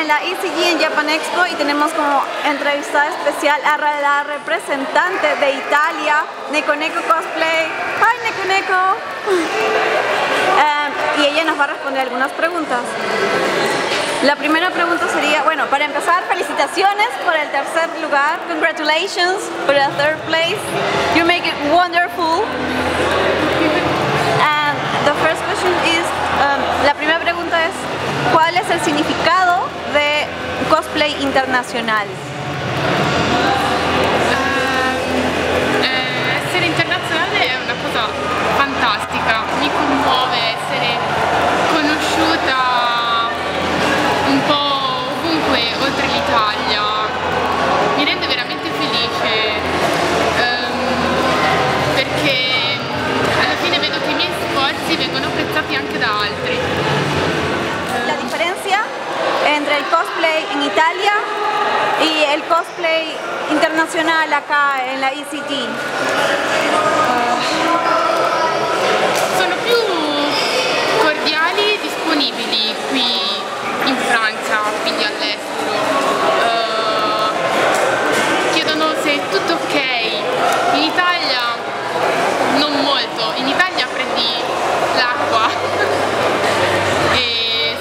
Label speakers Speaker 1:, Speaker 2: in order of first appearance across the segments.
Speaker 1: la ECG en Japan Expo y tenemos como entrevistada especial a la representante de Italia, Neko Neko Cosplay. ¡Hi Neko Neko! Y ella nos va a responder algunas preguntas. La primera pregunta sería, bueno, para empezar, felicitaciones por el tercer lugar. Congratulations for the third place. You make it wonderful. And the first question is, la primera pregunta es, ¿cuál es el significado de cosplay internacional?
Speaker 2: Essere internazionale è una cosa fantastica, mi commuove essere conosciuta un po' ovunque oltre l'Italia, mi rende veramente felice perché alla fine vedo che i miei sforzi vengono apprezzati anche da altri.
Speaker 1: La diferencia entre el cosplay en Italia y el cosplay internacional acá en la ECT.
Speaker 2: Sono più cordiali e disponibili qui in Francia, quindi all'estero. Chiedono se è tutto ok. In Italia non molto. In Italia prendi l'acqua e...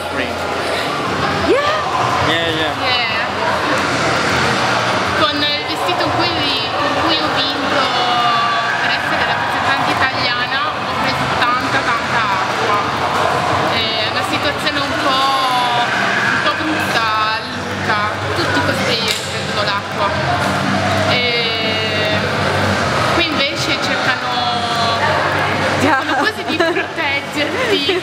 Speaker 2: Yeah. Con il vestito con cui ho vinto per essere rappresentante italiana ho preso tanta acqua. È una situazione un po' brutta, Luca. Tutti i cosplayer prendono l'acqua. Qui invece cercano quasi di proteggerti.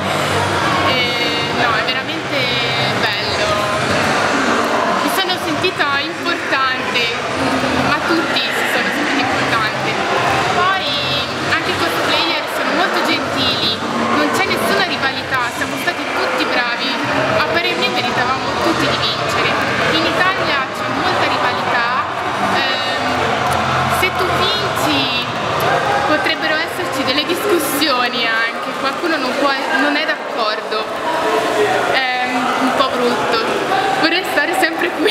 Speaker 2: No, è veramente bello. Mi sono sentita importante, ma tutti si sono sentiti importanti. Poi anche i cosplayer sono molto gentili, non c'è nessuna rivalità, siamo stati tutti bravi, a parer mio meritavamo tutti di vincere. In Italia c'è molta rivalità, se tu vinci potrebbero esserci delle discussioni anche, qualcuno non è d'accordo, è un po' brutto, vorrei stare sempre qui.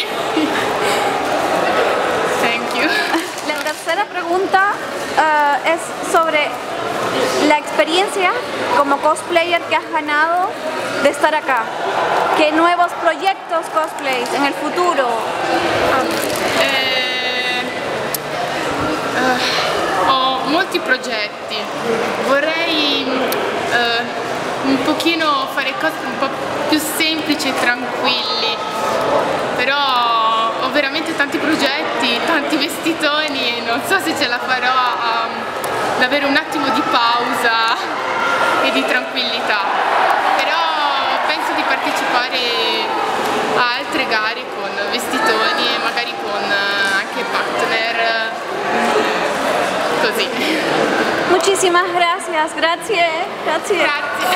Speaker 2: Thank you.
Speaker 1: La tercera pregunta es sobre la experiencia como cosplayer que has ganado de estar acá. ¿Qué nuevos proyectos cosplays en el futuro?
Speaker 2: Ho molti progetti, vorrei un pochino fare cose un po' più semplici e tranquilli, però ho veramente tanti progetti, tanti vestitoni e non so se ce la farò ad avere un attimo di pausa e di tranquillità, però penso di partecipare a altre gare con vestitoni e magari con anche partner, così.
Speaker 1: Muchísimas gracias, gracias.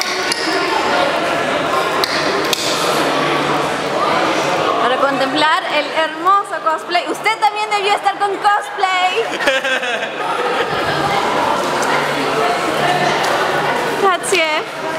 Speaker 1: Para contemplar el hermoso cosplay. Usted también debió estar con cosplay. Gracias.